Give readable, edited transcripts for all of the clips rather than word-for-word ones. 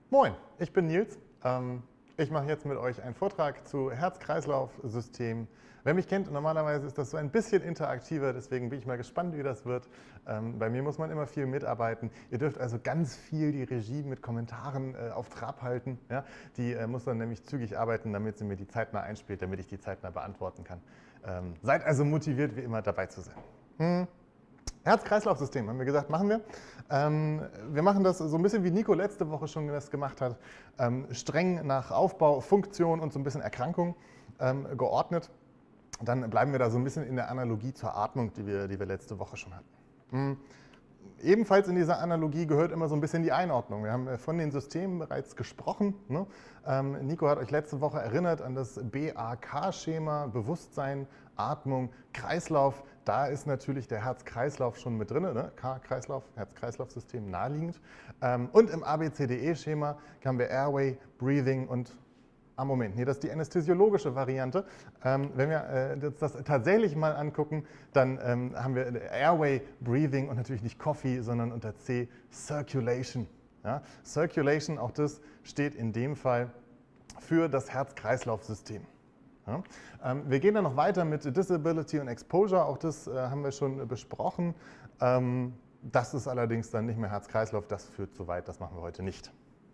Moin, ich bin Nils. Ich mache jetzt mit euch einen Vortrag zu Herz-Kreislauf-System. Wer mich kennt, normalerweise ist das so ein bisschen interaktiver, deswegen bin ich mal gespannt, wie das wird. Bei mir muss man immer viel mitarbeiten. Ihr dürft also ganz viel die Regie mit Kommentaren auf Trab halten. Ja? Die muss dann nämlich zügig arbeiten, damit sie mir die zeitnah einspielt, damit ich die zeitnah beantworten kann. Seid also motiviert, wie immer dabei zu sein. Herz-Kreislauf-System, haben wir gesagt, machen wir. Wir machen das so ein bisschen, wie Nico letzte Woche schon das gemacht hat, streng nach Aufbau, Funktion und so ein bisschen Erkrankung geordnet. Dann bleiben wir da so ein bisschen in der Analogie zur Atmung, die wir letzte Woche schon hatten. Ebenfalls in dieser Analogie gehört immer so ein bisschen die Einordnung. Wir haben von den Systemen bereits gesprochen. Ne? Nico hat euch letzte Woche erinnert an das BAK-Schema, Bewusstsein, Atmung, Kreislauf. Da ist natürlich der Herz-Kreislauf schon mit drin, ne? K-Kreislauf, Herz-Kreislauf-System naheliegend. Und im ABCDE-Schema haben wir Airway, Breathing und Moment, nee, das ist die anästhesiologische Variante. Wenn wir das tatsächlich mal angucken, dann haben wir Airway, Breathing und natürlich nicht Coffee, sondern unter C Circulation. Ja? Circulation, auch das steht in dem Fall für das Herz-Kreislauf-System. Ja? Wir gehen dann noch weiter mit Disability und Exposure, auch das haben wir schon besprochen. Das ist allerdings dann nicht mehr Herz-Kreislauf, das führt zu weit, das machen wir heute nicht.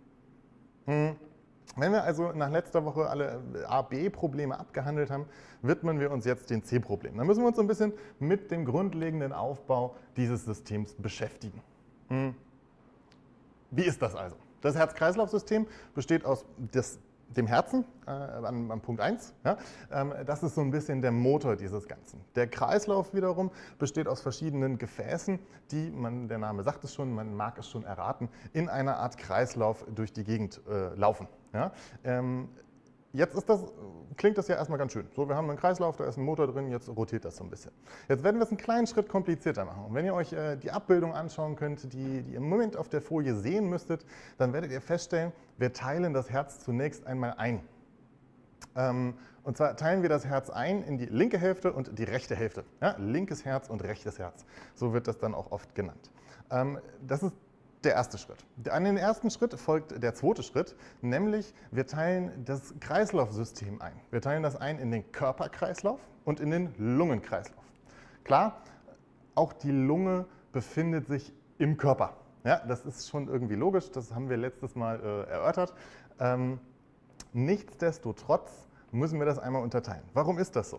Wenn wir also nach letzter Woche alle A-B-Probleme abgehandelt haben, widmen wir uns jetzt den C-Problemen. Dann müssen wir uns so ein bisschen mit dem grundlegenden Aufbau dieses Systems beschäftigen. Wie ist das also? Das Herz-Kreislauf-System besteht aus dem Herzen am Punkt 1. Ja? Das ist so ein bisschen der Motor dieses Ganzen. Der Kreislauf wiederum besteht aus verschiedenen Gefäßen, die, der Name sagt es schon, man mag es schon erraten, in einer Art Kreislauf durch die Gegend laufen. Ja? Jetzt klingt das ja erstmal ganz schön. So, wir haben einen Kreislauf, da ist ein Motor drin, jetzt rotiert das so ein bisschen. Jetzt werden wir es einen kleinen Schritt komplizierter machen. Und wenn ihr euch die Abbildung anschauen könnt, die ihr im Moment auf der Folie sehen müsstet, dann werdet ihr feststellen, wir teilen das Herz zunächst einmal ein. Und zwar teilen wir das Herz ein in die linke Hälfte und die rechte Hälfte. Ja? Linkes Herz und rechtes Herz. So wird das dann auch oft genannt. Das ist der erste Schritt. An den ersten Schritt folgt der zweite Schritt, nämlich wir teilen das Kreislaufsystem ein. Wir teilen das ein in den Körperkreislauf und in den Lungenkreislauf. Klar, auch die Lunge befindet sich im Körper. Ja, das ist schon irgendwie logisch, das haben wir letztes Mal erörtert. Nichtsdestotrotz müssen wir das einmal unterteilen. Warum ist das so?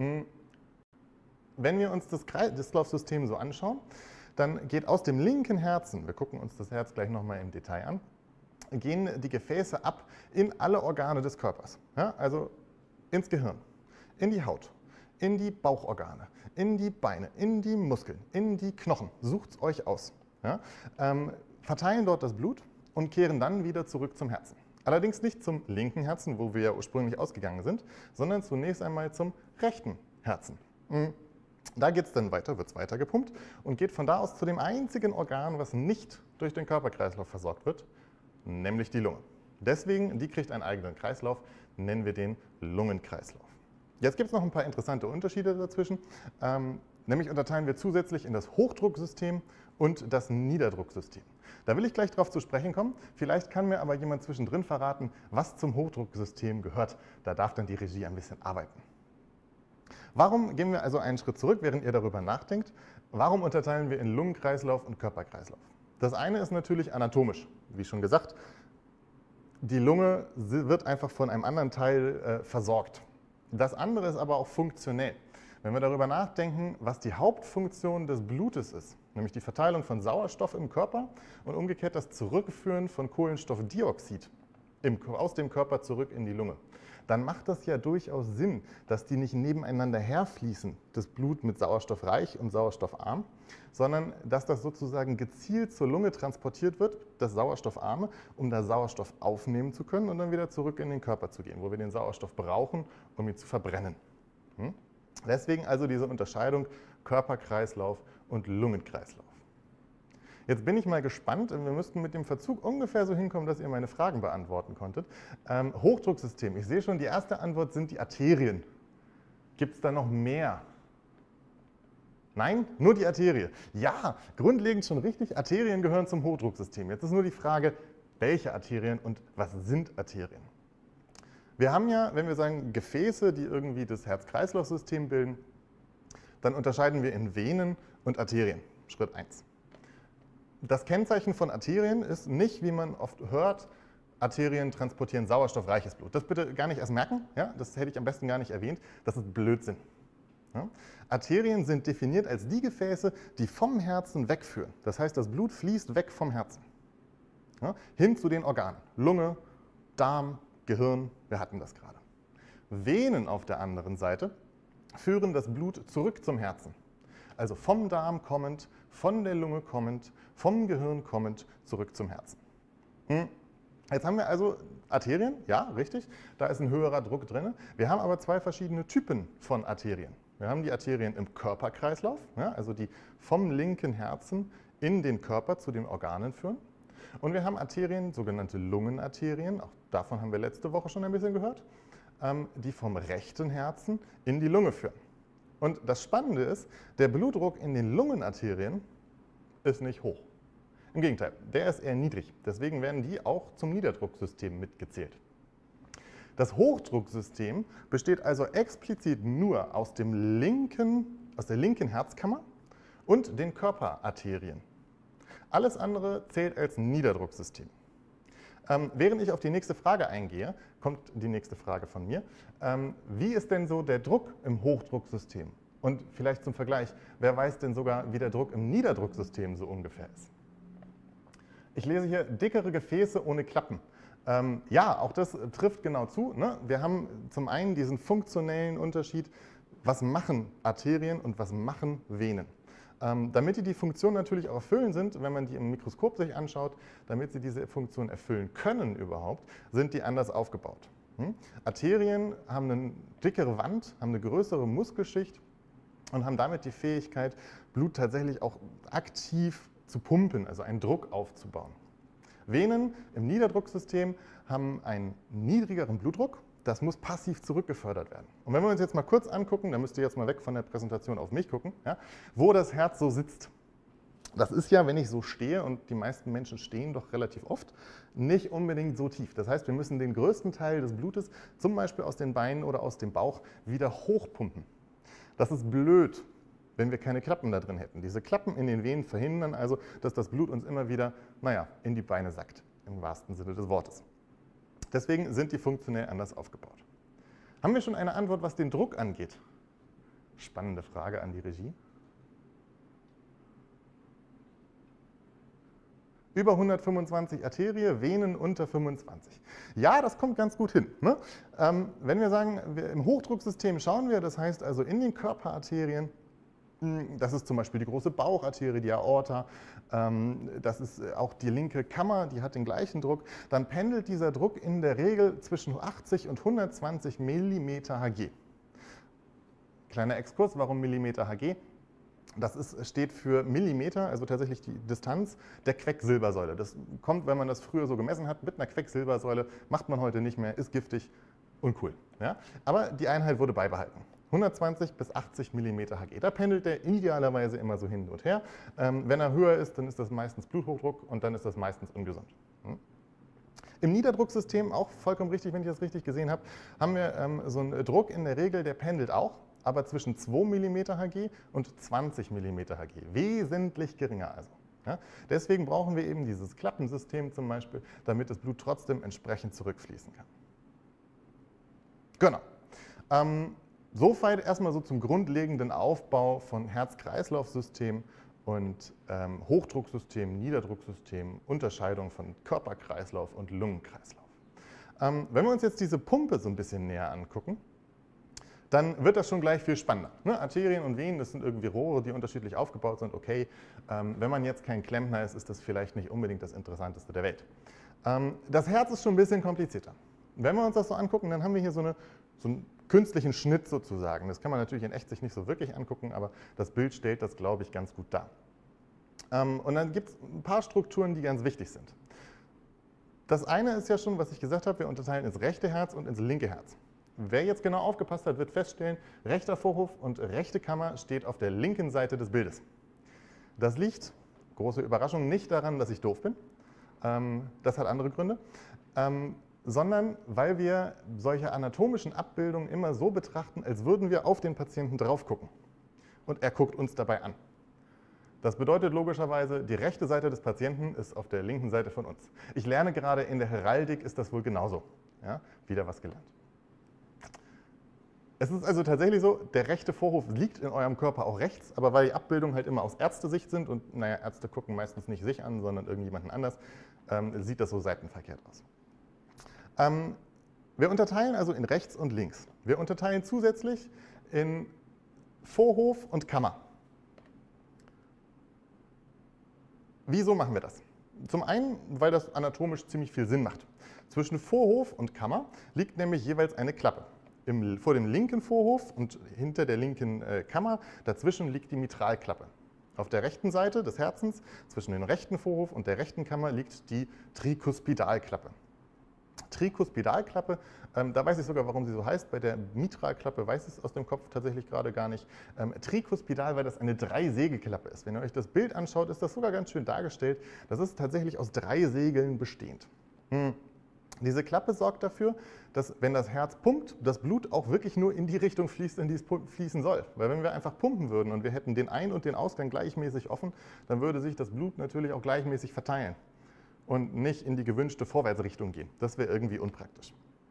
Wenn wir uns das Kreislaufsystem so anschauen, dann geht aus dem linken Herzen, wir gucken uns das Herz gleich nochmal im Detail an, gehen die Gefäße ab in alle Organe des Körpers. Ja, also ins Gehirn, in die Haut, in die Bauchorgane, in die Beine, in die Muskeln, in die Knochen. Sucht es euch aus. Ja, verteilen dort das Blut und kehren dann wieder zurück zum Herzen. Allerdings nicht zum linken Herzen, wo wir ja ursprünglich ausgegangen sind, sondern zunächst einmal zum rechten Herzen. Da geht es dann weiter, wird es weiter gepumpt und geht von da aus zu dem einzigen Organ, was nicht durch den Körperkreislauf versorgt wird, nämlich die Lunge. Deswegen, die kriegt einen eigenen Kreislauf, nennen wir den Lungenkreislauf. Jetzt gibt es noch ein paar interessante Unterschiede dazwischen. Nämlich unterteilen wir zusätzlich in das Hochdrucksystem und das Niederdrucksystem. Da will ich gleich drauf zu sprechen kommen. Vielleicht kann mir aber jemand zwischendrin verraten, was zum Hochdrucksystem gehört. Da darf dann die Regie ein bisschen arbeiten. Warum gehen wir also einen Schritt zurück, während ihr darüber nachdenkt? Warum unterteilen wir in Lungenkreislauf und Körperkreislauf? Das eine ist natürlich anatomisch. Wie schon gesagt, die Lunge wird einfach von einem anderen Teil versorgt. Das andere ist aber auch funktionell. Wenn wir darüber nachdenken, was die Hauptfunktion des Blutes ist, nämlich die Verteilung von Sauerstoff im Körper und umgekehrt das Zurückführen von Kohlenstoffdioxid aus dem Körper zurück in die Lunge, dann macht das ja durchaus Sinn, dass die nicht nebeneinander herfließen, das Blut mit sauerstoffreich und sauerstoffarm, sondern dass das sozusagen gezielt zur Lunge transportiert wird, das Sauerstoffarme, um da Sauerstoff aufnehmen zu können und dann wieder zurück in den Körper zu gehen, wo wir den Sauerstoff brauchen, um ihn zu verbrennen. Deswegen also diese Unterscheidung Körperkreislauf und Lungenkreislauf. Jetzt bin ich mal gespannt, wir müssten mit dem Verzug ungefähr so hinkommen, dass ihr meine Fragen beantworten konntet. Hochdrucksystem, ich sehe schon, die erste Antwort sind die Arterien. Gibt es da noch mehr? Nein, nur die Arterie. Ja, grundlegend schon richtig, Arterien gehören zum Hochdrucksystem. Jetzt ist nur die Frage, welche Arterien und was sind Arterien. Wir haben ja, wenn wir sagen Gefäße, die irgendwie das Herz-Kreislauf-System bilden, dann unterscheiden wir in Venen und Arterien. Schritt 1. Das Kennzeichen von Arterien ist nicht, wie man oft hört, Arterien transportieren sauerstoffreiches Blut. Das bitte gar nicht erst merken, ja? Das hätte ich am besten gar nicht erwähnt, das ist Blödsinn. Ja? Arterien sind definiert als die Gefäße, die vom Herzen wegführen. Das heißt, das Blut fließt weg vom Herzen, ja? Hin zu den Organen, Lunge, Darm, Gehirn, wir hatten das gerade. Venen auf der anderen Seite führen das Blut zurück zum Herzen. Also vom Darm kommend, von der Lunge kommend, vom Gehirn kommend, zurück zum Herzen. Jetzt haben wir also Arterien, ja, richtig, da ist ein höherer Druck drin. Wir haben aber zwei verschiedene Typen von Arterien. Wir haben die Arterien im Körperkreislauf, ja, also die vom linken Herzen in den Körper zu den Organen führen. Und wir haben Arterien, sogenannte Lungenarterien, auch davon haben wir letzte Woche schon ein bisschen gehört, die vom rechten Herzen in die Lunge führen. Und das Spannende ist, der Blutdruck in den Lungenarterien ist nicht hoch. Im Gegenteil, der ist eher niedrig. Deswegen werden die auch zum Niederdrucksystem mitgezählt. Das Hochdrucksystem besteht also explizit nur aus der linken Herzkammer und den Körperarterien. Alles andere zählt als Niederdrucksystem. Während ich auf die nächste Frage eingehe, kommt die nächste Frage von mir. Wie ist denn so der Druck im Hochdrucksystem? Und vielleicht zum Vergleich, wer weiß denn sogar, wie der Druck im Niederdrucksystem so ungefähr ist? Ich lese hier dickere Gefäße ohne Klappen. Ja, auch das trifft genau zu, ne? Wir haben zum einen diesen funktionellen Unterschied, was machen Arterien und was machen Venen. Damit die Funktion natürlich auch erfüllen sind, wenn man die im Mikroskop sich anschaut, damit sie diese Funktion erfüllen können überhaupt, sind die anders aufgebaut. Arterien haben eine dickere Wand, haben eine größere Muskelschicht und haben damit die Fähigkeit, Blut tatsächlich auch aktiv zu pumpen, also einen Druck aufzubauen. Venen im Niederdrucksystem haben einen niedrigeren Blutdruck. Das muss passiv zurückgefördert werden. Und wenn wir uns jetzt mal kurz angucken, dann müsst ihr jetzt mal weg von der Präsentation auf mich gucken, ja, wo das Herz so sitzt. Das ist ja, wenn ich so stehe, und die meisten Menschen stehen doch relativ oft, nicht unbedingt so tief. Das heißt, wir müssen den größten Teil des Blutes, zum Beispiel aus den Beinen oder aus dem Bauch, wieder hochpumpen. Das ist blöd, wenn wir keine Klappen da drin hätten. Diese Klappen in den Venen verhindern also, dass das Blut uns immer wieder, in die Beine sackt, im wahrsten Sinne des Wortes. Deswegen sind die funktionell anders aufgebaut. Haben wir schon eine Antwort, was den Druck angeht? Spannende Frage an die Regie. Über 125 Arterie, Venen unter 25. Ja, das kommt ganz gut hin. Ne? Wenn wir sagen, im Hochdrucksystem schauen wir, das heißt also in den Körperarterien, das ist zum Beispiel die große Baucharterie, die Aorta, das ist auch die linke Kammer, die hat den gleichen Druck. Dann pendelt dieser Druck in der Regel zwischen 80 und 120 mm Hg. Kleiner Exkurs, warum Millimeter Hg? Das steht für Millimeter, also tatsächlich die Distanz der Quecksilbersäule. Das kommt, wenn man das früher so gemessen hat, mit einer Quecksilbersäule, macht man heute nicht mehr, ist giftig, uncool. Ja? Aber die Einheit wurde beibehalten. 120 bis 80 mm Hg. Da pendelt der idealerweise immer so hin und her. Wenn er höher ist, dann ist das meistens Bluthochdruck und dann ist das meistens ungesund. Im Niederdrucksystem, auch vollkommen richtig, wenn ich das richtig gesehen habe, haben wir so einen Druck in der Regel, der pendelt auch, aber zwischen 2 mm Hg und 20 mm Hg. Wesentlich geringer also. Ja? Deswegen brauchen wir eben dieses Klappensystem zum Beispiel, damit das Blut trotzdem entsprechend zurückfließen kann. Genau. Soweit erstmal so zum grundlegenden Aufbau von Herz-Kreislauf-System und Hochdrucksystem, Niederdrucksystem, Unterscheidung von Körperkreislauf und Lungenkreislauf. Wenn wir uns jetzt diese Pumpe so ein bisschen näher angucken, dann wird das schon gleich viel spannender. Ne? Arterien und Venen, das sind irgendwie Rohre, die unterschiedlich aufgebaut sind. Okay, wenn man jetzt kein Klempner ist, ist das vielleicht nicht unbedingt das Interessanteste der Welt. Das Herz ist schon ein bisschen komplizierter. Wenn wir uns das so angucken, dann haben wir hier so einen künstlichen Schnitt sozusagen. Das kann man natürlich in echt sich nicht so wirklich angucken, aber das Bild stellt das, glaube ich, ganz gut dar. Und dann gibt es ein paar Strukturen, die ganz wichtig sind. Das eine ist ja schon, was ich gesagt habe, wir unterteilen ins rechte Herz und ins linke Herz. Wer jetzt genau aufgepasst hat, wird feststellen, rechter Vorhof und rechte Kammer steht auf der linken Seite des Bildes. Das liegt, große Überraschung, nicht daran, dass ich doof bin, Das hat andere Gründe. Sondern weil wir solche anatomischen Abbildungen immer so betrachten, als würden wir auf den Patienten drauf gucken. Und er guckt uns dabei an. Das bedeutet logischerweise, die rechte Seite des Patienten ist auf der linken Seite von uns. Ich lerne gerade, in der Heraldik ist das wohl genauso. Ja? Wieder was gelernt. Es ist also tatsächlich so, der rechte Vorhof liegt in eurem Körper auch rechts, aber weil die Abbildungen halt immer aus Ärztesicht sind und naja, Ärzte gucken meistens nicht sich an, sondern irgendjemanden anders, sieht das so seitenverkehrt aus. Wir unterteilen also in rechts und links. Wir unterteilen zusätzlich in Vorhof und Kammer. Wieso machen wir das? Zum einen, weil das anatomisch ziemlich viel Sinn macht. Zwischen Vorhof und Kammer liegt nämlich jeweils eine Klappe. Vor dem linken Vorhof und hinter der linken Kammer, dazwischen liegt die Mitralklappe. Auf der rechten Seite des Herzens, zwischen dem rechten Vorhof und der rechten Kammer, liegt die Trikuspidalklappe. Trikuspidalklappe, da weiß ich sogar, warum sie so heißt. Bei der Mitralklappe weiß ich es aus dem Kopf tatsächlich gerade gar nicht. Trikuspidal, weil das eine 3-Segelklappe ist. Wenn ihr euch das Bild anschaut, ist das sogar ganz schön dargestellt. Das ist tatsächlich aus 3 Segeln bestehend. Diese Klappe sorgt dafür, dass, wenn das Herz pumpt, das Blut auch wirklich nur in die Richtung fließt, in die es fließen soll. Weil wenn wir einfach pumpen würden und wir hätten den Ein- und den Ausgang gleichmäßig offen, dann würde sich das Blut natürlich auch gleichmäßig verteilen und nicht in die gewünschte Vorwärtsrichtung gehen. Das wäre irgendwie unpraktisch.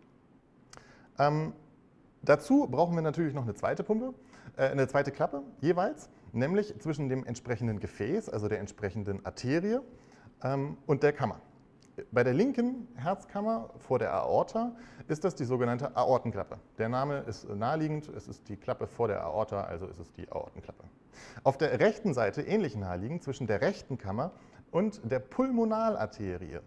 Dazu brauchen wir natürlich noch eine zweite Pumpe, eine zweite Klappe jeweils, nämlich zwischen dem entsprechenden Gefäß, also der entsprechenden Arterie und der Kammer. Bei der linken Herzkammer vor der Aorta ist das die sogenannte Aortenklappe. Der Name ist naheliegend, es ist die Klappe vor der Aorta, also ist es die Aortenklappe. Auf der rechten Seite, ähnlich naheliegend, zwischen der rechten Kammer und der Pulmonalarterie,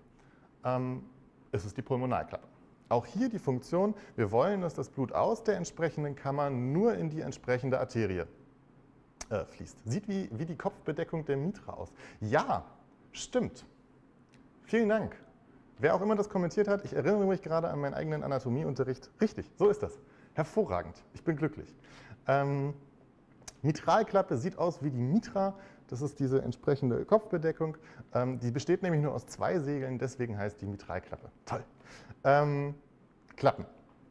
ist es die Pulmonalklappe. Auch hier die Funktion, wir wollen, dass das Blut aus der entsprechenden Kammer nur in die entsprechende Arterie fließt. Sieht wie die Kopfbedeckung der Mitra aus. Ja, stimmt. Vielen Dank. Wer auch immer das kommentiert hat, ich erinnere mich gerade an meinen eigenen Anatomieunterricht. Richtig, so ist das. Hervorragend. Ich bin glücklich. Mitralklappe sieht aus wie die Mitra. Das ist diese entsprechende Kopfbedeckung. Die besteht nämlich nur aus 2 Segeln, deswegen heißt die Mitralklappe. Toll. Klappen.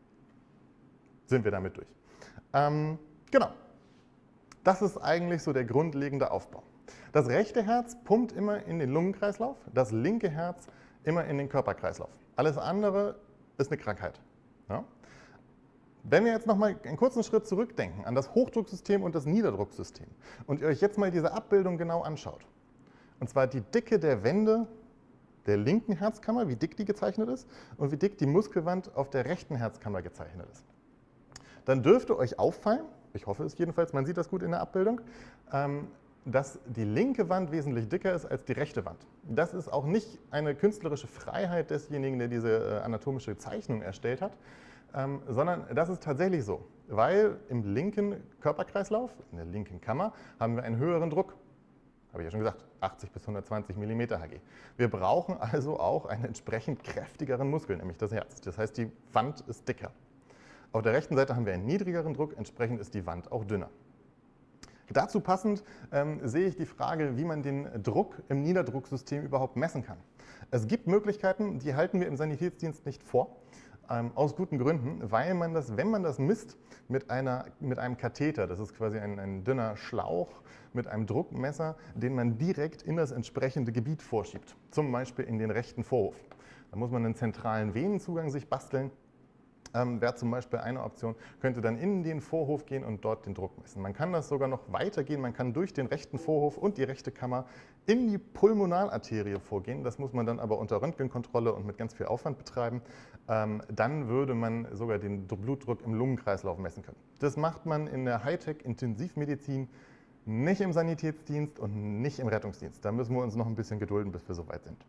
Sind wir damit durch. Genau. Das ist eigentlich so der grundlegende Aufbau. Das rechte Herz pumpt immer in den Lungenkreislauf, das linke Herz immer in den Körperkreislauf. Alles andere ist eine Krankheit. Ja? Wenn wir jetzt noch mal einen kurzen Schritt zurückdenken an das Hochdrucksystem und das Niederdrucksystem und ihr euch jetzt mal diese Abbildung genau anschaut, und zwar die Dicke der Wände der linken Herzkammer, wie dick die gezeichnet ist, und wie dick die Muskelwand auf der rechten Herzkammer gezeichnet ist, dann dürfte euch auffallen, ich hoffe es jedenfalls, man sieht das gut in der Abbildung, dass die linke Wand wesentlich dicker ist als die rechte Wand. Das ist auch nicht eine künstlerische Freiheit desjenigen, der diese anatomische Zeichnung erstellt hat, sondern das ist tatsächlich so, weil im linken Körperkreislauf, in der linken Kammer, haben wir einen höheren Druck. Habe ich ja schon gesagt, 80 bis 120 mm Hg. Wir brauchen also auch einen entsprechend kräftigeren Muskel, nämlich das Herz. Das heißt, die Wand ist dicker. Auf der rechten Seite haben wir einen niedrigeren Druck, entsprechend ist die Wand auch dünner. Dazu passend sehe ich die Frage, wie man den Druck im Niederdrucksystem überhaupt messen kann. Es gibt Möglichkeiten, die halten wir im Sanitätsdienst nicht vor, aus guten Gründen, weil man das, wenn man das misst, mit einem Katheter, das ist quasi ein dünner Schlauch mit einem Druckmesser, den man direkt in das entsprechende Gebiet vorschiebt, zum Beispiel in den rechten Vorhof. Da muss man einen zentralen Venenzugang sich basteln. Wäre zum Beispiel eine Option, könnte dann in den Vorhof gehen und dort den Druck messen. Man kann das sogar noch weitergehen, man kann durch den rechten Vorhof und die rechte Kammer in die Pulmonalarterie vorgehen. Das muss man dann aber unter Röntgenkontrolle und mit ganz viel Aufwand betreiben. Dann würde man sogar den Blutdruck im Lungenkreislauf messen können. Das macht man in der Hightech-Intensivmedizin, nicht im Sanitätsdienst und nicht im Rettungsdienst. Da müssen wir uns noch ein bisschen gedulden, bis wir soweit sind.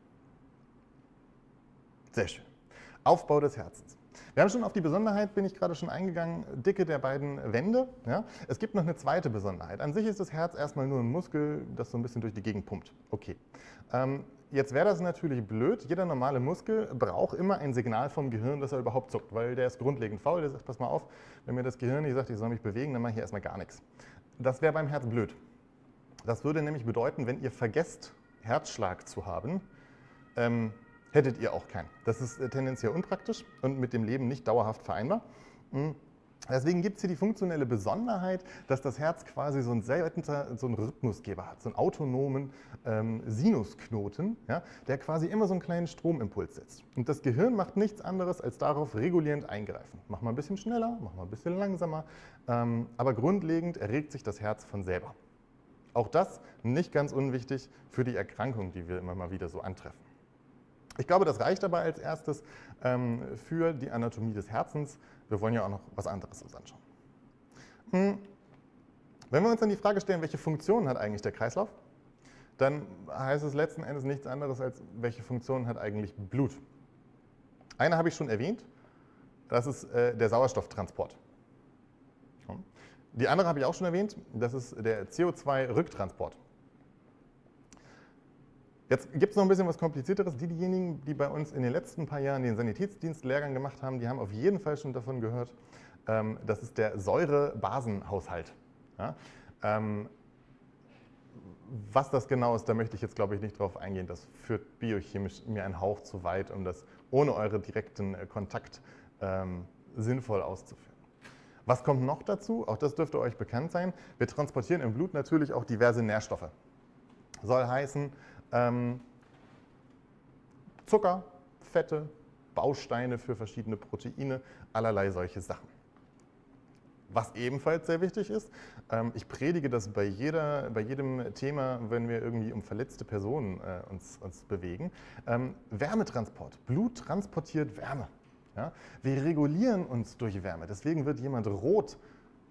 Sehr schön. Aufbau des Herzens. Wir haben schon auf die Besonderheit, bin ich gerade schon eingegangen, Dicke der beiden Wände. Ja. Es gibt noch eine zweite Besonderheit. An sich ist das Herz erstmal nur ein Muskel, das so ein bisschen durch die Gegend pumpt. Okay. Jetzt wäre das natürlich blöd. Jeder normale Muskel braucht immer ein Signal vom Gehirn, dass er überhaupt zuckt, weil der ist grundlegend faul. Der sagt, pass mal auf, wenn mir das Gehirn nicht sagt, ich soll mich bewegen, dann mache ich hier erstmal gar nichts. Das wäre beim Herz blöd. Das würde nämlich bedeuten, wenn ihr vergesst, Herzschlag zu haben, hättet ihr auch keinen. Das ist tendenziell unpraktisch und mit dem Leben nicht dauerhaft vereinbar. Deswegen gibt es hier die funktionelle Besonderheit, dass das Herz quasi so einen Rhythmusgeber hat, so einen autonomen Sinusknoten, ja, der quasi immer so einen kleinen Stromimpuls setzt. Und das Gehirn macht nichts anderes, als darauf regulierend eingreifen. Mach mal ein bisschen schneller, mach mal ein bisschen langsamer, aber grundlegend erregt sich das Herz von selber. Auch das nicht ganz unwichtig für die Erkrankung, die wir immer mal wieder so antreffen. Ich glaube, das reicht dabei als erstes für die Anatomie des Herzens. Wir wollen ja auch noch was anderes uns anschauen. Wenn wir uns dann die Frage stellen, welche Funktion hat eigentlich der Kreislauf, dann heißt es letzten Endes nichts anderes als, welche Funktion hat eigentlich Blut. Eine habe ich schon erwähnt, das ist der Sauerstofftransport. Die andere habe ich auch schon erwähnt, das ist der CO2-Rücktransport. Jetzt gibt es noch ein bisschen was Komplizierteres. Diejenigen, die bei uns in den letzten paar Jahren den Sanitätsdienstlehrgang gemacht haben, die haben auf jeden Fall schon davon gehört. Das ist der Säure-Basen-Haushalt. Ja? Was das genau ist, da möchte ich jetzt, glaube ich, nicht drauf eingehen. Das führt biochemisch mir einen Hauch zu weit, um das ohne euren direkten Kontakt sinnvoll auszuführen. Was kommt noch dazu? Auch das dürfte euch bekannt sein. Wir transportieren im Blut natürlich auch diverse Nährstoffe. Soll heißen, Zucker, Fette, Bausteine für verschiedene Proteine, allerlei solche Sachen. Was ebenfalls sehr wichtig ist, ich predige das bei jedem Thema, wenn wir irgendwie um verletzte Personen uns bewegen, Wärmetransport. Blut transportiert Wärme. Ja? Wir regulieren uns durch Wärme, deswegen wird jemand rot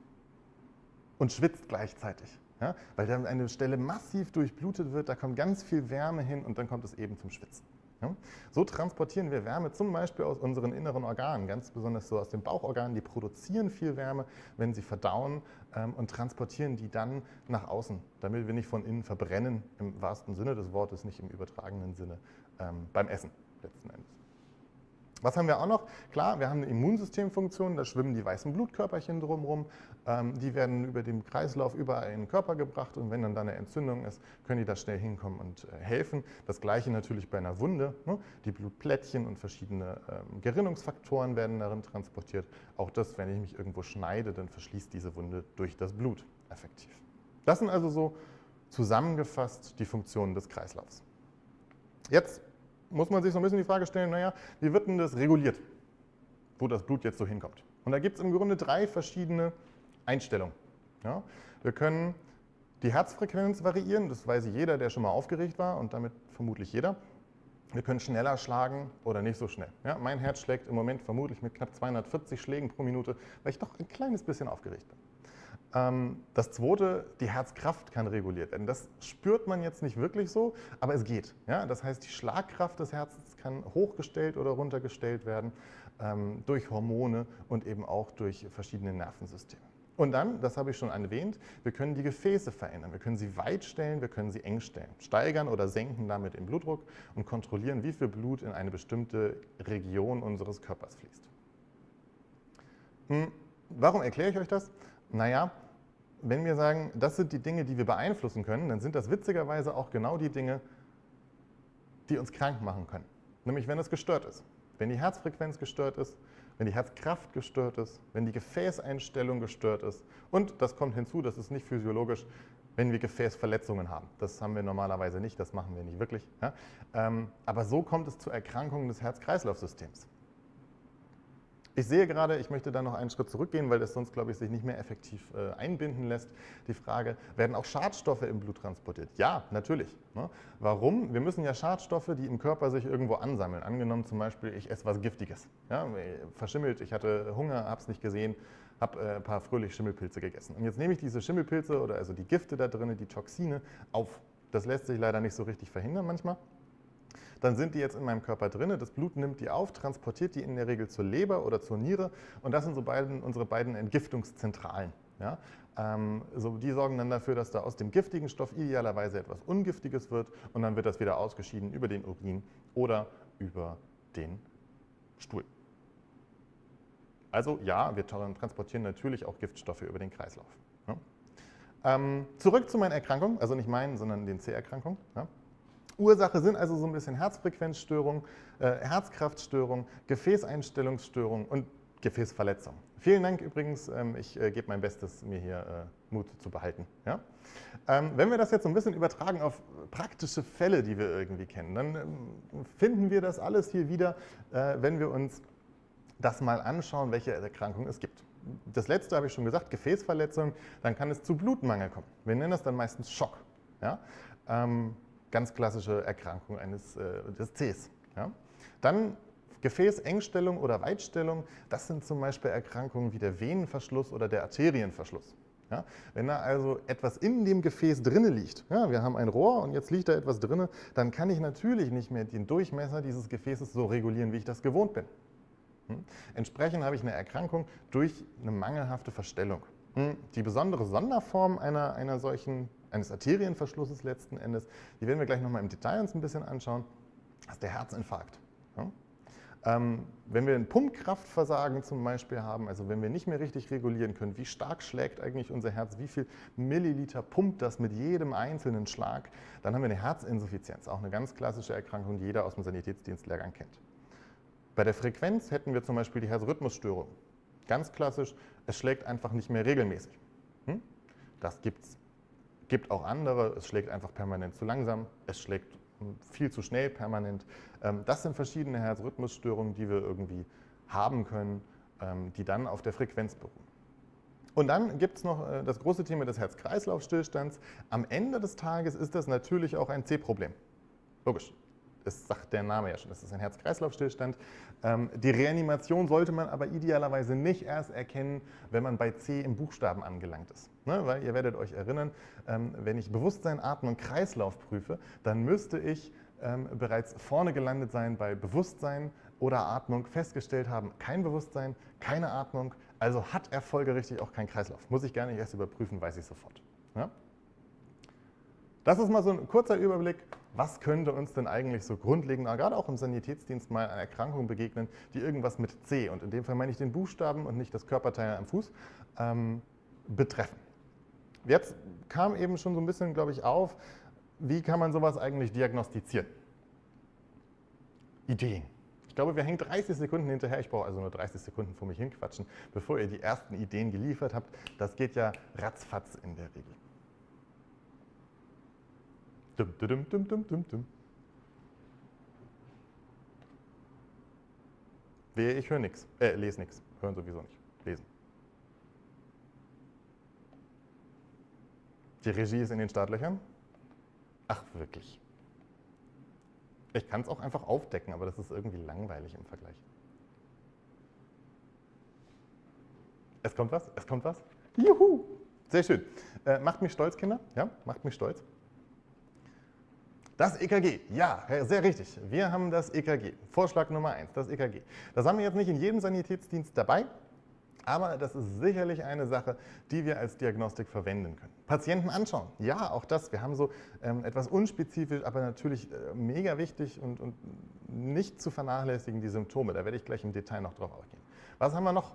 und schwitzt gleichzeitig. Ja, weil dann eine Stelle massiv durchblutet wird, da kommt ganz viel Wärme hin und dann kommt es eben zum Schwitzen. Ja? So transportieren wir Wärme zum Beispiel aus unseren inneren Organen, ganz besonders so aus den Bauchorganen, die produzieren viel Wärme, wenn sie verdauen und transportieren die dann nach außen, damit wir nicht von innen verbrennen, im wahrsten Sinne des Wortes, nicht im übertragenen Sinne, beim Essen letzten Endes. Was haben wir auch noch? Klar, wir haben eine Immunsystemfunktion, da schwimmen die weißen Blutkörperchen drumherum. Die werden über den Kreislauf überall in den Körper gebracht und wenn dann da eine Entzündung ist, können die da schnell hinkommen und helfen. Das gleiche natürlich bei einer Wunde. Ne? Die Blutplättchen und verschiedene Gerinnungsfaktoren werden darin transportiert. Auch das, wenn ich mich irgendwo schneide, dann verschließt diese Wunde durch das Blut effektiv. Das sind also so zusammengefasst die Funktionen des Kreislaufs. Jetzt muss man sich so ein bisschen die Frage stellen, naja, wie wird denn das reguliert, wo das Blut jetzt so hinkommt? Und da gibt es im Grunde 3 verschiedene Einstellungen. Ja? Wir können die Herzfrequenz variieren, das weiß jeder, der schon mal aufgeregt war und damit vermutlich jeder. Wir können schneller schlagen oder nicht so schnell. Ja? Mein Herz schlägt im Moment vermutlich mit knapp 240 Schlägen pro Minute, weil ich doch ein kleines bisschen aufgeregt bin. Das zweite, die Herzkraft kann reguliert werden. Das spürt man jetzt nicht wirklich so, aber es geht. Ja? Das heißt, die Schlagkraft des Herzens kann hochgestellt oder runtergestellt werden durch Hormone und eben auch durch verschiedene Nervensysteme. Und dann, das habe ich schon erwähnt, wir können die Gefäße verändern. Wir können sie weit stellen, wir können sie eng stellen. Steigern oder senken damit den Blutdruck und kontrollieren, wie viel Blut in eine bestimmte Region unseres Körpers fließt. Warum erkläre ich euch das? Naja, wenn wir sagen, das sind die Dinge, die wir beeinflussen können, dann sind das witzigerweise auch genau die Dinge, die uns krank machen können. Nämlich, wenn es gestört ist. Wenn die Herzfrequenz gestört ist, wenn die Herzkraft gestört ist, wenn die Gefäßeinstellung gestört ist. Und das kommt hinzu, das ist nicht physiologisch, wenn wir Gefäßverletzungen haben. Das haben wir normalerweise nicht, das machen wir nicht wirklich. Ja? Aber so kommt es zu Erkrankungen des Herz-Kreislauf-Systems. Ich sehe gerade, ich möchte da noch einen Schritt zurückgehen, weil das sonst, glaube ich, sich nicht mehr effektiv einbinden lässt. Die Frage, werden auch Schadstoffe im Blut transportiert? Ja, natürlich. Ne? Warum? Wir müssen ja Schadstoffe, die im Körper sich irgendwo ansammeln. Angenommen zum Beispiel, ich esse was Giftiges. Ja? Verschimmelt, ich hatte Hunger, habe es nicht gesehen, habe ein paar fröhlich Schimmelpilze gegessen. Und jetzt nehme ich diese Schimmelpilze oder also die Gifte da drin, die Toxine, auf. Das lässt sich leider nicht so richtig verhindern manchmal. Dann sind die jetzt in meinem Körper drin, das Blut nimmt die auf, transportiert die in der Regel zur Leber oder zur Niere und das sind so unsere beiden Entgiftungszentralen. Ja? Die sorgen dann dafür, dass da aus dem giftigen Stoff idealerweise etwas Ungiftiges wird und dann wird das wieder ausgeschieden über den Urin oder über den Stuhl. Also ja, wir transportieren natürlich auch Giftstoffe über den Kreislauf. Ja? Zurück zu meinen Erkrankungen, also nicht meinen, sondern den C-Erkrankungen. Ja? Ursache sind also so ein bisschen Herzfrequenzstörungen, Herzkraftstörungen, Gefäßeinstellungsstörungen und Gefäßverletzung. Vielen Dank übrigens, ich gebe mein Bestes, mir hier Mut zu behalten. Ja? Wenn wir das jetzt so ein bisschen übertragen auf praktische Fälle, die wir irgendwie kennen, dann finden wir das alles hier wieder, wenn wir uns das mal anschauen, welche Erkrankungen es gibt. Das letzte habe ich schon gesagt, Gefäßverletzung, dann kann es zu Blutmangel kommen. Wir nennen das dann meistens Schock. Ja? Ganz klassische Erkrankung des Cs. Ja? Dann Gefäßengstellung oder Weitstellung, das sind zum Beispiel Erkrankungen wie der Venenverschluss oder der Arterienverschluss. Ja, wenn da also etwas in dem Gefäß drinne liegt, ja, wir haben ein Rohr und jetzt liegt da etwas drinne, dann kann ich natürlich nicht mehr den Durchmesser dieses Gefäßes so regulieren, wie ich das gewohnt bin. Entsprechend habe ich eine Erkrankung durch eine mangelhafte Verstellung. Die besondere Sonderform eines Arterienverschlusses letzten Endes, die werden wir gleich nochmal im Detail uns ein bisschen anschauen, das ist der Herzinfarkt. Ja? Wenn wir ein Pumpkraftversagen zum Beispiel haben, also wenn wir nicht mehr richtig regulieren können, wie stark schlägt eigentlich unser Herz, wie viel Milliliter pumpt das mit jedem einzelnen Schlag, dann haben wir eine Herzinsuffizienz, auch eine ganz klassische Erkrankung, die jeder aus dem Sanitätsdienstlehrgang kennt. Bei der Frequenz hätten wir zum Beispiel die Herzrhythmusstörung. Ganz klassisch, es schlägt einfach nicht mehr regelmäßig. Das gibt auch andere, es schlägt einfach permanent zu langsam, es schlägt viel zu schnell permanent. Das sind verschiedene Herzrhythmusstörungen, die wir irgendwie haben können, die dann auf der Frequenz beruhen. Und dann gibt es noch das große Thema des Herz-Kreislauf-Stillstands. Am Ende des Tages ist das natürlich auch ein C-Problem. Logisch. Das sagt der Name ja schon, das ist ein Herz-Kreislauf-Stillstand. Die Reanimation sollte man aber idealerweise nicht erst erkennen, wenn man bei C im Buchstaben angelangt ist. Ne? Weil ihr werdet euch erinnern, wenn ich Bewusstsein, Atmung, Kreislauf prüfe, dann müsste ich bereits vorne gelandet sein bei Bewusstsein oder Atmung, festgestellt haben, kein Bewusstsein, keine Atmung, also hat er folgerichtig auch keinen Kreislauf. Muss ich gar nicht erst überprüfen, weiß ich sofort. Ja? Das ist mal so ein kurzer Überblick, was könnte uns denn eigentlich so grundlegend, gerade auch im Sanitätsdienst, mal an Erkrankungen begegnen, die irgendwas mit C, und in dem Fall meine ich den Buchstaben und nicht das Körperteil am Fuß, betreffen. Jetzt kam eben schon so ein bisschen, glaube ich, auf, wie kann man sowas eigentlich diagnostizieren? Ideen. Ich glaube, wir hängen 30 Sekunden hinterher. Ich brauche also nur 30 Sekunden vor mich hinquatschen, bevor ihr die ersten Ideen geliefert habt. Das geht ja ratzfatz in der Regel. Dum, dum, dum, dum, dum, dum. Wehe, ich höre nichts. Lese nichts. Hören sowieso nicht. Lesen. Die Regie ist in den Startlöchern? Ach, wirklich. Ich kann es auch einfach aufdecken, aber das ist irgendwie langweilig im Vergleich. Es kommt was? Es kommt was? Juhu! Sehr schön. Macht mich stolz, Kinder. Ja, macht mich stolz. Das EKG, ja, sehr richtig. Wir haben das EKG. Vorschlag Nummer 1, das EKG. Das haben wir jetzt nicht in jedem Sanitätsdienst dabei, aber das ist sicherlich eine Sache, die wir als Diagnostik verwenden können. Patienten anschauen, ja, auch das. Wir haben so etwas unspezifisch, aber natürlich mega wichtig und nicht zu vernachlässigen die Symptome. Da werde ich gleich im Detail noch drauf eingehen. Was haben wir noch?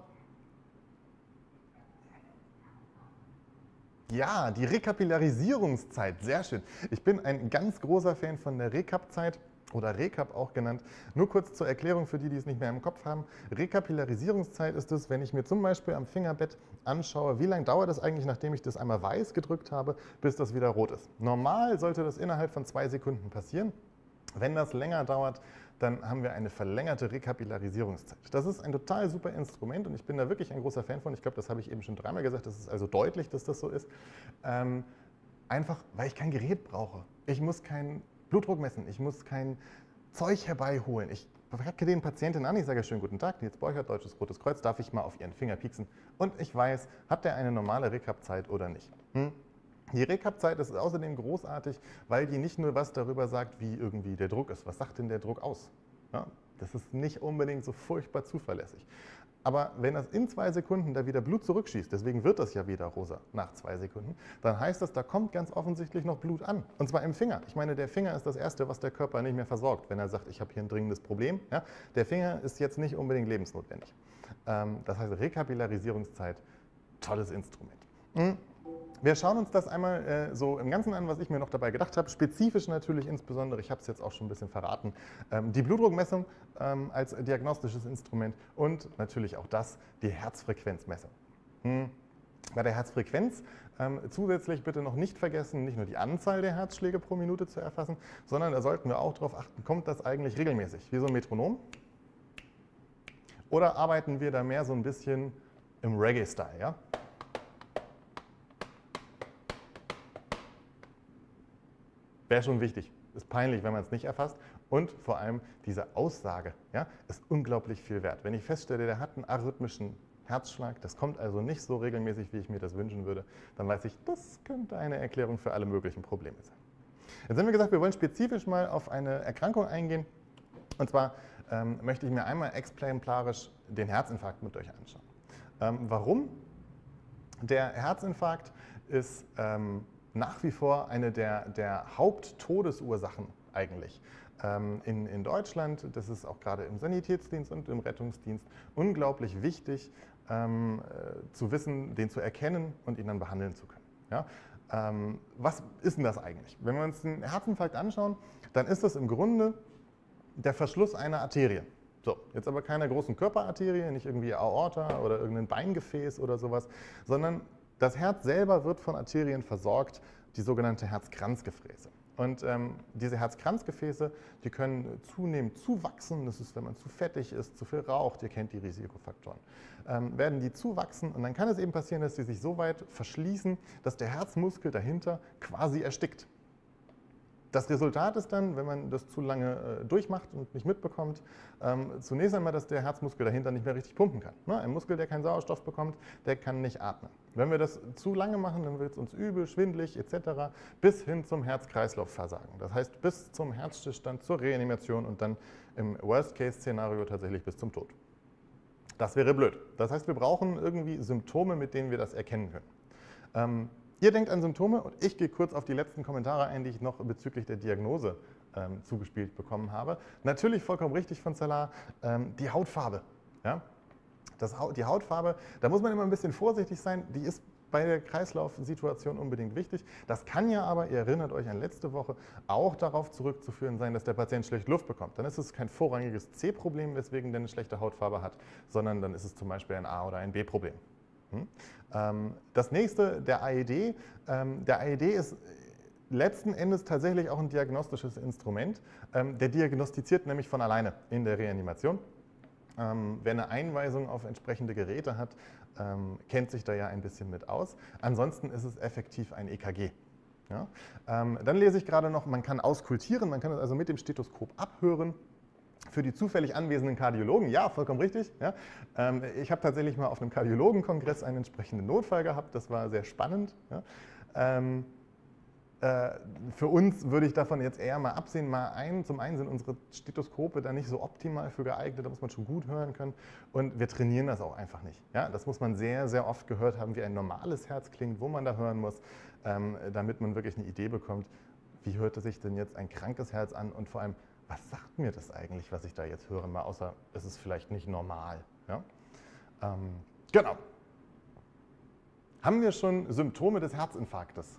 Ja, die Rekapillarisierungszeit, sehr schön. Ich bin ein ganz großer Fan von der Rekap-Zeit oder Rekap auch genannt. Nur kurz zur Erklärung für die, die es nicht mehr im Kopf haben. Rekapillarisierungszeit ist es, wenn ich mir zum Beispiel am Fingerbett anschaue, wie lange dauert es eigentlich, nachdem ich das einmal weiß gedrückt habe, bis das wieder rot ist. Normal sollte das innerhalb von 2 Sekunden passieren. Wenn das länger dauert, dann haben wir eine verlängerte Rekapillarisierungszeit. Das ist ein total super Instrument und ich bin da wirklich ein großer Fan von. Ich glaube, das habe ich eben schon 3-mal gesagt, das ist also deutlich, dass das so ist. Einfach, weil ich kein Gerät brauche. Ich muss keinen Blutdruck messen, ich muss kein Zeug herbeiholen. Ich frage den Patienten an, ich sage schönen guten Tag, Nils Borchert, Deutsches Rotes Kreuz, darf ich mal auf Ihren Finger pieksen? Und ich weiß, hat der eine normale Rekap-Zeit oder nicht? Die Rekap-Zeit ist außerdem großartig, weil die nicht nur was darüber sagt, wie irgendwie der Druck ist. Was sagt denn der Druck aus? Ja, das ist nicht unbedingt so furchtbar zuverlässig. Aber wenn das in 2 Sekunden da wieder Blut zurückschießt, deswegen wird das ja wieder rosa nach 2 Sekunden, dann heißt das, da kommt ganz offensichtlich noch Blut an. Und zwar im Finger. Ich meine, der Finger ist das Erste, was der Körper nicht mehr versorgt, wenn er sagt, ich habe hier ein dringendes Problem. Ja, der Finger ist jetzt nicht unbedingt lebensnotwendig. Das heißt, Rekapillarisierungszeit, tolles Instrument. wir schauen uns das einmal so im Ganzen an, was ich mir noch dabei gedacht habe. Spezifisch natürlich insbesondere, ich habe es jetzt auch schon ein bisschen verraten, die Blutdruckmessung als diagnostisches Instrument und natürlich auch das, die Herzfrequenzmessung. Bei der Herzfrequenz zusätzlich bitte noch nicht vergessen, nicht nur die Anzahl der Herzschläge pro Minute zu erfassen, sondern da sollten wir auch darauf achten, kommt das eigentlich regelmäßig, wie so ein Metronom? Oder arbeiten wir da mehr so ein bisschen im Reggae-Style? Ja? Wäre schon wichtig. Ist peinlich, wenn man es nicht erfasst. Und vor allem diese Aussage, ja, ist unglaublich viel wert. Wenn ich feststelle, der hat einen arrhythmischen Herzschlag, das kommt also nicht so regelmäßig, wie ich mir das wünschen würde, dann weiß ich, das könnte eine Erklärung für alle möglichen Probleme sein. Jetzt haben wir gesagt, wir wollen spezifisch mal auf eine Erkrankung eingehen. Und zwar möchte ich mir einmal exemplarisch den Herzinfarkt mit euch anschauen. Warum? Der Herzinfarkt ist nach wie vor eine der Haupttodesursachen eigentlich. In Deutschland, das ist auch gerade im Sanitätsdienst und im Rettungsdienst unglaublich wichtig, zu wissen, den zu erkennen und ihn dann behandeln zu können. Ja? Was ist denn das eigentlich? Wenn wir uns den Herzinfarkt anschauen, dann ist das im Grunde der Verschluss einer Arterie. So, jetzt aber keine großen Körperarterie, nicht irgendwie Aorta oder irgendein Beingefäß oder sowas, sondern das Herz selber wird von Arterien versorgt, die sogenannte Herzkranzgefäße. Und diese Herzkranzgefäße, die können zunehmend zuwachsen. Das ist, wenn man zu fettig ist, zu viel raucht, ihr kennt die Risikofaktoren. Werden die zuwachsen und dann kann es eben passieren, dass die sich so weit verschließen, dass der Herzmuskel dahinter quasi erstickt. Das Resultat ist dann, wenn man das zu lange durchmacht und nicht mitbekommt, zunächst einmal, dass der Herzmuskel dahinter nicht mehr richtig pumpen kann. Ein Muskel, der keinen Sauerstoff bekommt, der kann nicht atmen. Wenn wir das zu lange machen, dann wird es uns übel, schwindelig etc. bis hin zum Herz-Kreislauf-Versagen. Das heißt bis zum Herzstillstand, zur Reanimation und dann im Worst-Case-Szenario tatsächlich bis zum Tod. Das wäre blöd. Das heißt, wir brauchen irgendwie Symptome, mit denen wir das erkennen können. Ihr denkt an Symptome und ich gehe kurz auf die letzten Kommentare ein, die ich noch bezüglich der Diagnose zugespielt bekommen habe. Natürlich vollkommen richtig von Salah, die Hautfarbe. Ja? Die Hautfarbe, da muss man immer ein bisschen vorsichtig sein, die ist bei der Kreislaufsituation unbedingt wichtig. Das kann ja aber, ihr erinnert euch an letzte Woche, auch darauf zurückzuführen sein, dass der Patient schlecht Luft bekommt. Dann ist es kein vorrangiges C-Problem, weswegen der eine schlechte Hautfarbe hat, sondern dann ist es zum Beispiel ein A- oder ein B-Problem. Das nächste, der AED. Der AED ist letzten Endes tatsächlich auch ein diagnostisches Instrument. Der diagnostiziert nämlich von alleine in der Reanimation. Wer eine Einweisung auf entsprechende Geräte hat, kennt sich da ja ein bisschen mit aus. Ansonsten ist es effektiv ein EKG. Ja? Dann lese ich gerade noch, man kann auskultieren, man kann es also mit dem Stethoskop abhören. Für die zufällig anwesenden Kardiologen, ja, vollkommen richtig. Ja. Ich habe tatsächlich mal auf einem Kardiologenkongress einen entsprechenden Notfall gehabt, das war sehr spannend. Ja. Für uns würde ich davon jetzt eher mal absehen. Zum einen sind unsere Stethoskope da nicht so optimal für geeignet, da muss man schon gut hören können und wir trainieren das auch einfach nicht. Ja. Das muss man sehr, sehr oft gehört haben, wie ein normales Herz klingt, wo man da hören muss, damit man wirklich eine Idee bekommt, wie hört sich denn jetzt ein krankes Herz an und vor allem, was sagt mir das eigentlich, was ich da jetzt höre, mal außer es ist vielleicht nicht normal. Ja? Genau. Haben wir schon Symptome des Herzinfarktes?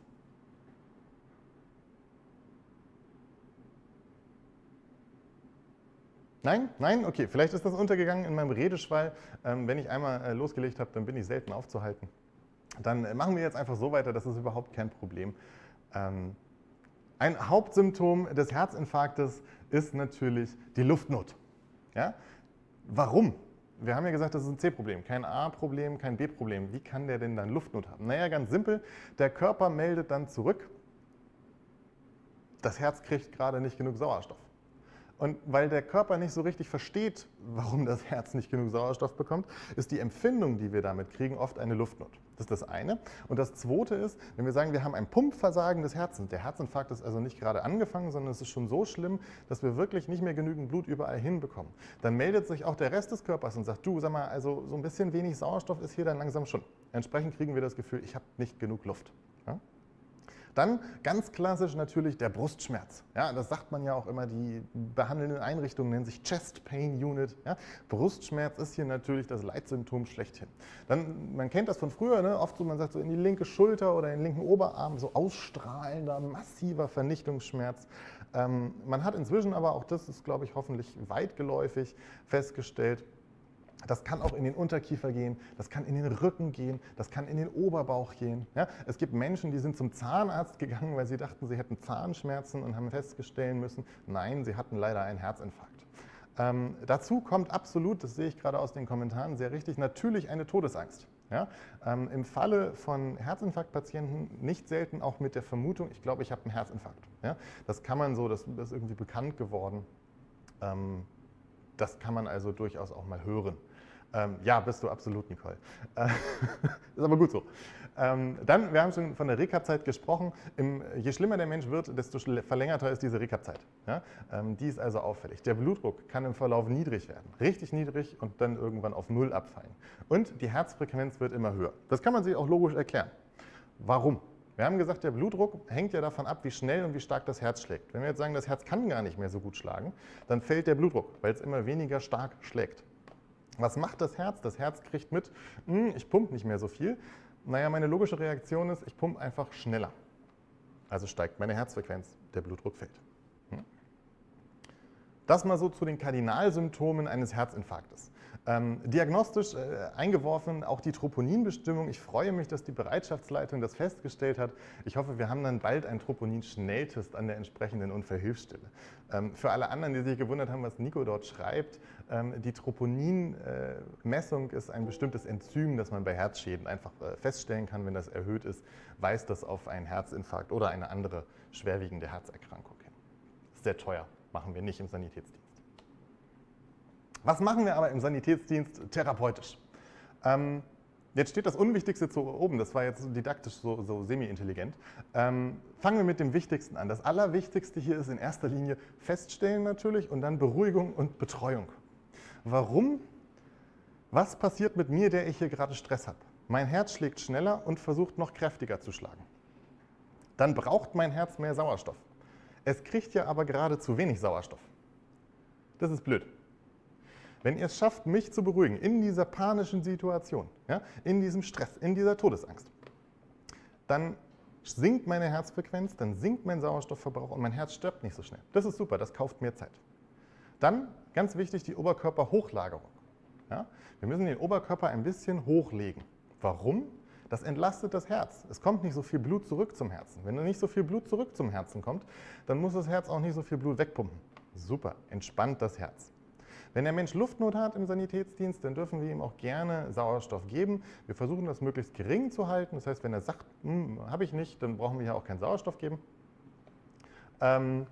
Nein? Nein? Okay, vielleicht ist das untergegangen in meinem Redeschwall. Wenn ich einmal losgelegt habe, dann bin ich selten aufzuhalten. Dann machen wir jetzt einfach so weiter, das ist überhaupt kein Problem. Ein Hauptsymptom des Herzinfarktes ist natürlich die Luftnot. Ja? Warum? Wir haben ja gesagt, das ist ein C-Problem, kein A-Problem, kein B-Problem. Wie kann der denn dann Luftnot haben? Naja, ganz simpel, der Körper meldet dann zurück, das Herz kriegt gerade nicht genug Sauerstoff. Und weil der Körper nicht so richtig versteht, warum das Herz nicht genug Sauerstoff bekommt, ist die Empfindung, die wir damit kriegen, oft eine Luftnot. Das ist das eine. Und das zweite ist, wenn wir sagen, wir haben ein Pumpversagen des Herzens, der Herzinfarkt ist also nicht gerade angefangen, sondern es ist schon so schlimm, dass wir wirklich nicht mehr genügend Blut überall hinbekommen, dann meldet sich auch der Rest des Körpers und sagt, du, sag mal, also so ein bisschen wenig Sauerstoff ist hier dann langsam schon. Entsprechend kriegen wir das Gefühl, ich habe nicht genug Luft. Ja? Dann ganz klassisch natürlich der Brustschmerz. Ja, das sagt man ja auch immer, die behandelnden Einrichtungen nennen sich Chest Pain Unit. Ja, Brustschmerz ist hier natürlich das Leitsymptom schlechthin. Dann, man kennt das von früher, ne? Oft so, man sagt so in die linke Schulter oder in den linken Oberarm, so ausstrahlender, massiver Vernichtungsschmerz. Man hat inzwischen aber, auch das ist, glaube ich, hoffentlich weitgeläufig festgestellt, das kann auch in den Unterkiefer gehen, das kann in den Rücken gehen, das kann in den Oberbauch gehen. Ja, es gibt Menschen, die sind zum Zahnarzt gegangen, weil sie dachten, sie hätten Zahnschmerzen und haben feststellen müssen, nein, sie hatten leider einen Herzinfarkt. Dazu kommt absolut, das sehe ich gerade aus den Kommentaren sehr richtig, natürlich eine Todesangst. Ja, im Falle von Herzinfarktpatienten nicht selten auch mit der Vermutung, ich glaube, ich habe einen Herzinfarkt. Ja, das kann man so, das ist irgendwie bekannt geworden. Das kann man also durchaus auch mal hören. Ja, bist du absolut, Nicole. Ist aber gut so. Dann, wir haben schon von der Recap-Zeit gesprochen. Je schlimmer der Mensch wird, desto verlängerter ist diese Recap-Zeit. Ja? Die ist also auffällig. Der Blutdruck kann im Verlauf niedrig werden, richtig niedrig und dann irgendwann auf 0 abfallen. Und die Herzfrequenz wird immer höher. Das kann man sich auch logisch erklären. Warum? Wir haben gesagt, der Blutdruck hängt ja davon ab, wie schnell und wie stark das Herz schlägt. Wenn wir jetzt sagen, das Herz kann gar nicht mehr so gut schlagen, dann fällt der Blutdruck, weil es immer weniger stark schlägt. Was macht das Herz? Das Herz kriegt mit, ich pumpe nicht mehr so viel. Naja, meine logische Reaktion ist, ich pumpe einfach schneller. Also steigt meine Herzfrequenz, der Blutdruck fällt. Das mal so zu den Kardinalsymptomen eines Herzinfarktes. Diagnostisch eingeworfen auch die Troponinbestimmung. Ich freue mich, dass die Bereitschaftsleitung das festgestellt hat. Ich hoffe, wir haben dann bald einen Troponin-Schnelltest an der entsprechenden Unfallhilfsstelle. Für alle anderen, die sich gewundert haben, was Nico dort schreibt, die Troponin-Messung ist ein bestimmtes Enzym, das man bei Herzschäden einfach feststellen kann. Wenn das erhöht ist, weist das auf einen Herzinfarkt oder eine andere schwerwiegende Herzerkrankung hin. Sehr teuer, machen wir nicht im Sanitätsdienst. Was machen wir aber im Sanitätsdienst therapeutisch? Jetzt steht das Unwichtigste zu oben, das war jetzt didaktisch so semi-intelligent. Fangen wir mit dem Wichtigsten an. Das Allerwichtigste hier ist in erster Linie Feststellen natürlich und dann Beruhigung und Betreuung. Warum? Was passiert mit mir, der ich hier gerade Stress habe? Mein Herz schlägt schneller und versucht noch kräftiger zu schlagen. Dann braucht mein Herz mehr Sauerstoff. Es kriegt ja aber gerade zu wenig Sauerstoff. Das ist blöd. Wenn ihr es schafft, mich zu beruhigen in dieser panischen Situation, ja, in diesem Stress, in dieser Todesangst, dann sinkt meine Herzfrequenz, dann sinkt mein Sauerstoffverbrauch und mein Herz stirbt nicht so schnell. Das ist super, das kauft mir Zeit. Dann, ganz wichtig, die Oberkörperhochlagerung. Ja, wir müssen den Oberkörper ein bisschen hochlegen. Warum? Das entlastet das Herz. Es kommt nicht so viel Blut zurück zum Herzen. Wenn nicht so viel Blut zurück zum Herzen kommt, dann muss das Herz auch nicht so viel Blut wegpumpen. Super, entspannt das Herz. Wenn der Mensch Luftnot hat im Sanitätsdienst, dann dürfen wir ihm auch gerne Sauerstoff geben. Wir versuchen das möglichst gering zu halten. Das heißt, wenn er sagt, habe ich nicht, dann brauchen wir ja auch keinen Sauerstoff geben. Wenn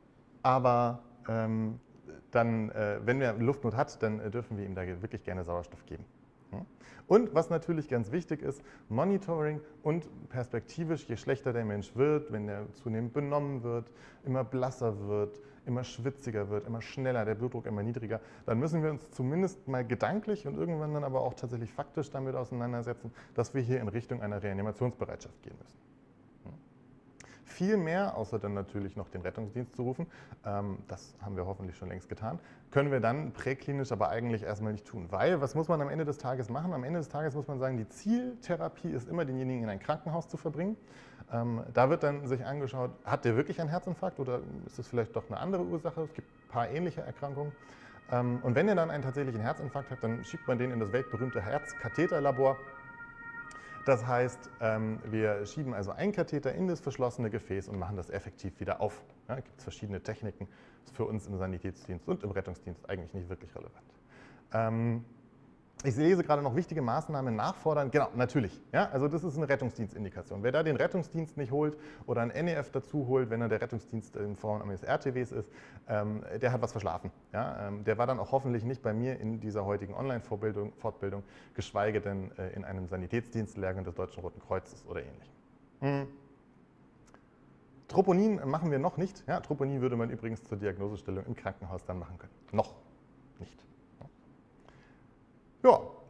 er Luftnot hat, dann dürfen wir ihm da wirklich gerne Sauerstoff geben. Und was natürlich ganz wichtig ist, Monitoring und perspektivisch, je schlechter der Mensch wird, wenn er zunehmend benommen wird, immer blasser wird, immer schwitziger wird, immer schneller, der Blutdruck immer niedriger, dann müssen wir uns zumindest mal gedanklich und irgendwann dann aber auch tatsächlich faktisch damit auseinandersetzen, dass wir hier in Richtung einer Reanimationsbereitschaft gehen müssen. Viel mehr, außer dann natürlich noch den Rettungsdienst zu rufen, das haben wir hoffentlich schon längst getan, können wir dann präklinisch aber eigentlich erstmal nicht tun. Weil, was muss man am Ende des Tages machen? Am Ende des Tages muss man sagen, die Zieltherapie ist immer, denjenigen in ein Krankenhaus zu verbringen. Da wird dann sich angeschaut, hat der wirklich einen Herzinfarkt oder ist es vielleicht doch eine andere Ursache? Es gibt ein paar ähnliche Erkrankungen. Und wenn er dann einen tatsächlichen Herzinfarkt hat, dann schiebt man den in das weltberühmte Herzkatheterlabor. Das heißt, wir schieben also einen Katheter in das verschlossene Gefäß und machen das effektiv wieder auf. Ja, da gibt es verschiedene Techniken, das ist für uns im Sanitätsdienst und im Rettungsdienst eigentlich nicht wirklich relevant. Ich lese gerade noch wichtige Maßnahmen nachfordern. Genau, natürlich. Ja, also das ist eine Rettungsdienstindikation. Wer da den Rettungsdienst nicht holt oder ein NEF dazu holt, wenn er der Rettungsdienst in Form eines RTWs ist, der hat was verschlafen. Ja, der war dann auch hoffentlich nicht bei mir in dieser heutigen Online-Fortbildung, geschweige denn in einem Sanitätsdienstlehrgang des Deutschen Roten Kreuzes oder ähnlichem. Troponin machen wir noch nicht. Ja, Troponin würde man übrigens zur Diagnosestellung im Krankenhaus dann machen können. Noch nicht. Ja,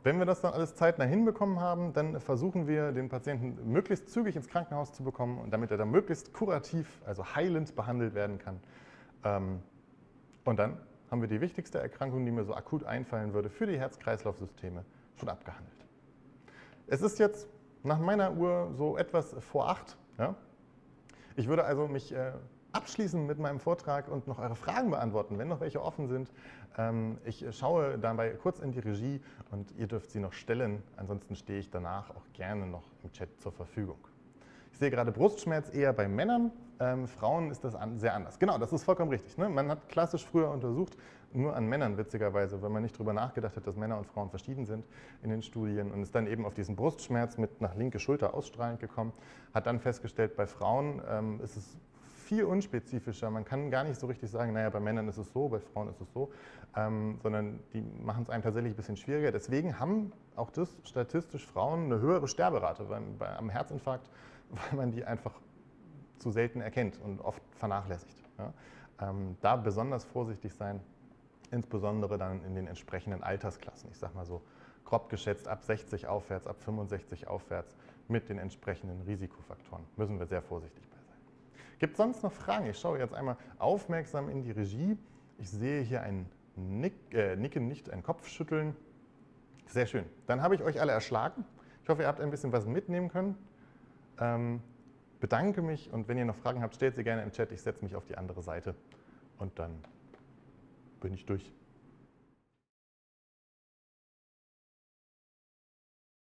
Wenn wir das dann alles zeitnah hinbekommen haben, dann versuchen wir, den Patienten möglichst zügig ins Krankenhaus zu bekommen, und damit er dann möglichst kurativ, also heilend behandelt werden kann. Und dann haben wir die wichtigste Erkrankung, die mir so akut einfallen würde, für die Herz-Kreislauf-Systeme schon abgehandelt. Es ist jetzt nach meiner Uhr so etwas vor 8. Ja? Ich würde also mich abschließen mit meinem Vortrag und noch eure Fragen beantworten, wenn noch welche offen sind. Ich schaue dabei kurz in die Regie und ihr dürft sie noch stellen. Ansonsten stehe ich danach auch gerne noch im Chat zur Verfügung. Ich sehe gerade Brustschmerz eher bei Männern, Frauen ist das sehr anders. Genau, das ist vollkommen richtig. Ne? Man hat klassisch früher untersucht, nur an Männern witzigerweise, weil man nicht darüber nachgedacht hat, dass Männer und Frauen verschieden sind in den Studien, und ist dann eben auf diesen Brustschmerz mit nach linke Schulter ausstrahlend gekommen, hat dann festgestellt, bei Frauen ist es viel unspezifischer. Man kann gar nicht so richtig sagen, naja, bei Männern ist es so, bei Frauen ist es so, sondern die machen es einem tatsächlich ein bisschen schwieriger. Deswegen haben auch das statistisch Frauen eine höhere Sterberate am Herzinfarkt, weil man die einfach zu selten erkennt und oft vernachlässigt. Ja? Da besonders vorsichtig sein, insbesondere dann in den entsprechenden Altersklassen. Ich sage mal so grob geschätzt ab 60 aufwärts, ab 65 aufwärts mit den entsprechenden Risikofaktoren. Müssen wir sehr vorsichtig bei sein. Gibt es sonst noch Fragen? Ich schaue jetzt einmal aufmerksam in die Regie. Ich sehe hier ein Nicken, nicht ein Kopfschütteln. Sehr schön. Dann habe ich euch alle erschlagen. Ich hoffe, ihr habt ein bisschen was mitnehmen können. Bedanke mich, und wenn ihr noch Fragen habt, stellt sie gerne im Chat. Ich setze mich auf die andere Seite und dann bin ich durch.